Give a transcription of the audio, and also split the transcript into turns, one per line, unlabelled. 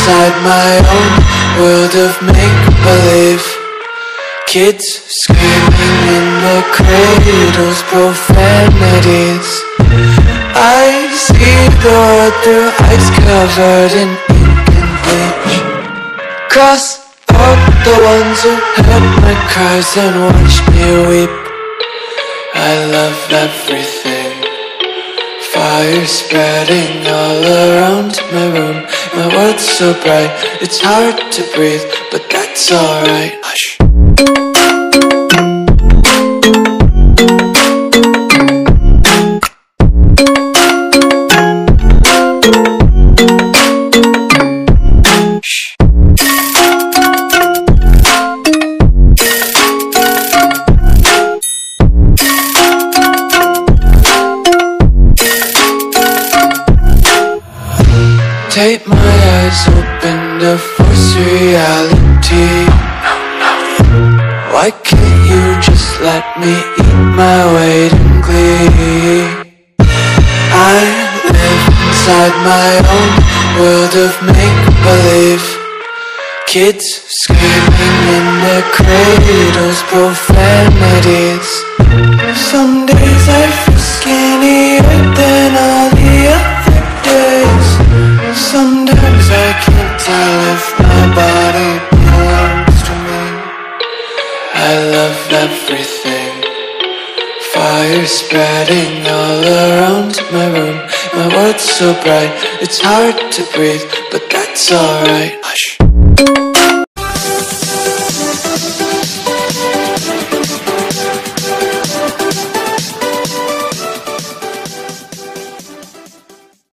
inside my own world of make-believe. Kids screaming in the cradles, profanities. I see the world through eyes covered in ink and bleach. Cross out the ones who heard my cries and watched me weep. I love everything. Fire spreading all around my room. My world's so bright, it's hard to breathe, but that's alright. Hush. Tape my eyes open to force reality. Why can't you just let me eat my weight in glee? I live inside my own world of make-believe. Kids screaming in their cradles, profanities. Some days I feel skinnier than all the other days. Sometimes I can't tell if my body belongs to me. I love everything. Fire spreading all around my room. My world's so bright, it's hard to breathe, but that's alright. Hush.